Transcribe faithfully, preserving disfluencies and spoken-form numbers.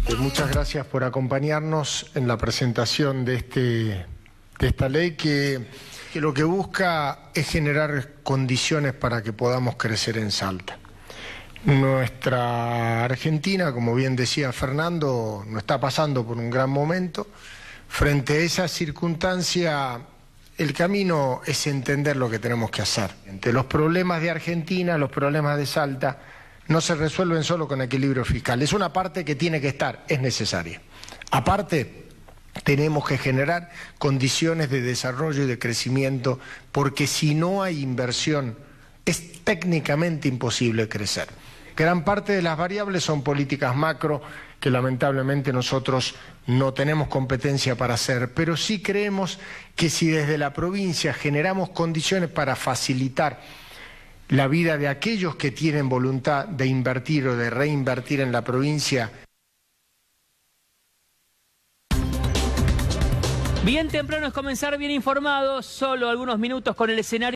Muchas gracias por acompañarnos en la presentación de, este, de esta ley que, que lo que busca es generar condiciones para que podamos crecer en Salta. Nuestra Argentina, como bien decía Fernando, no está pasando por un gran momento. Frente a esa circunstancia, el camino es entender lo que tenemos que hacer. Entre los problemas de Argentina, los problemas de Salta, no se resuelven solo con equilibrio fiscal. Es una parte que tiene que estar, es necesaria. Aparte, tenemos que generar condiciones de desarrollo y de crecimiento, porque si no hay inversión, es técnicamente imposible crecer. Gran parte de las variables son políticas macro, que lamentablemente nosotros no tenemos competencia para hacer, pero sí creemos que si desde la provincia generamos condiciones para facilitar la vida de aquellos que tienen voluntad de invertir o de reinvertir en la provincia. Bien temprano es comenzar bien informados, solo algunos minutos con el escenario.